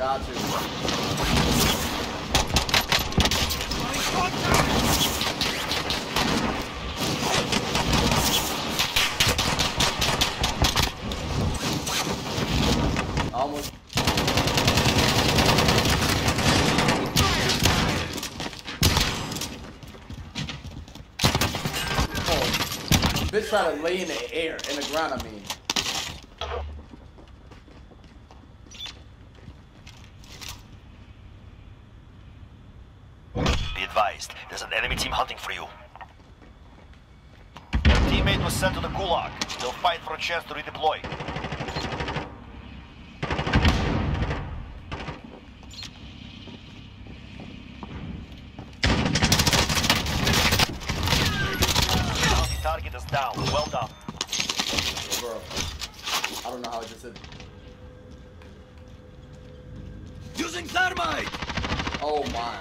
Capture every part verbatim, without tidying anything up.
got you. Almost. Oh, bitch tried to lay in the air, in the ground, I mean. Be advised, there's an enemy team hunting for you. Your teammate was sent to the Gulag. They'll fight for a chance to redeploy. Bounty target is down. Well done. Bro, I don't know how I just hit. Using thermite! Oh my.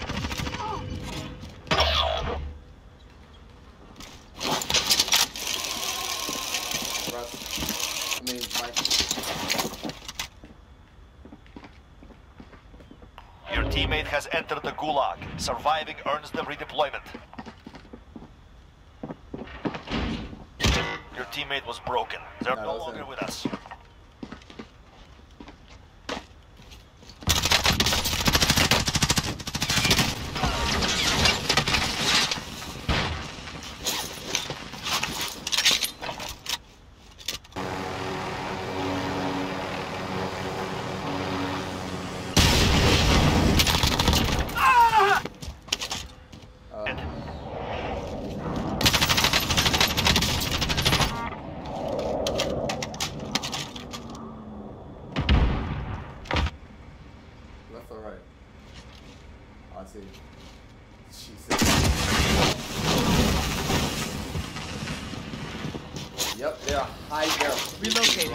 Russ. I mean, Mike. Your teammate has entered the Gulag. Surviving earns them redeployment. Your teammate was broken. They're No, no that's longer it. with us. Left or right? Oh, I see. Jesus. Yep, they're high there. Relocate.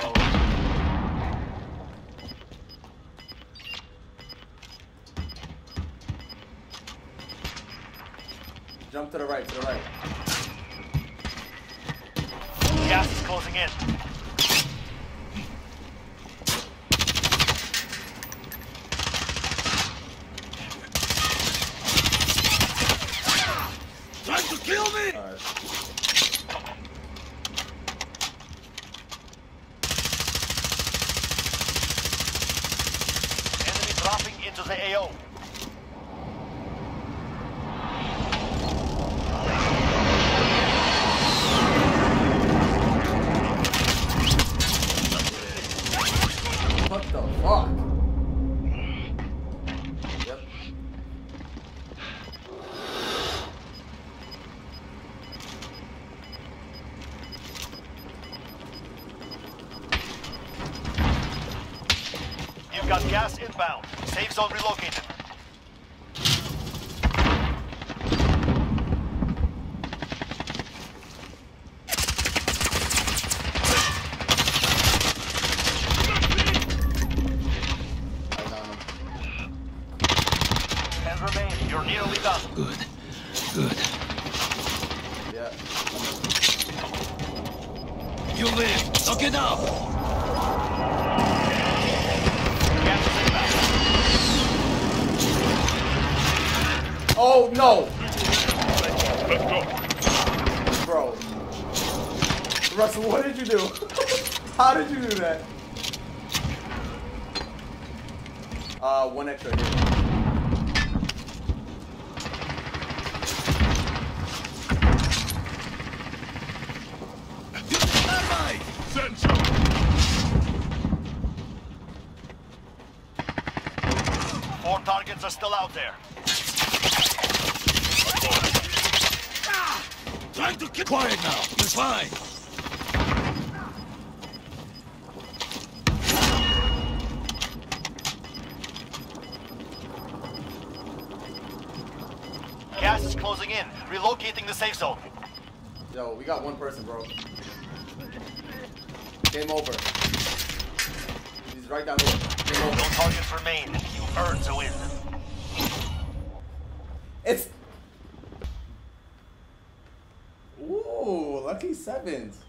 Jump to the right, to the right. Gas is closing in. Trying to kill me! Alright. Enemy dropping into the A O. What the fuck? Yep. You've got gas inbound. Safe zone relocated. I got him. ten remain. You're nearly done. Good. Good. Yeah. You live! Look it up! Gas is inbound. Oh no! Let's go. Bro. Russell, what did you do? How did you do that? Uh, one extra here. Using thermite! Send some. Four targets are still out there. Trying to keep quiet now. It's fine. Gas is closing in. Relocating the safe zone. Yo, we got one person, bro. Game over. He's right down here. Game No over. targets remain. You earned the win. It's... Ooh, lucky sevens.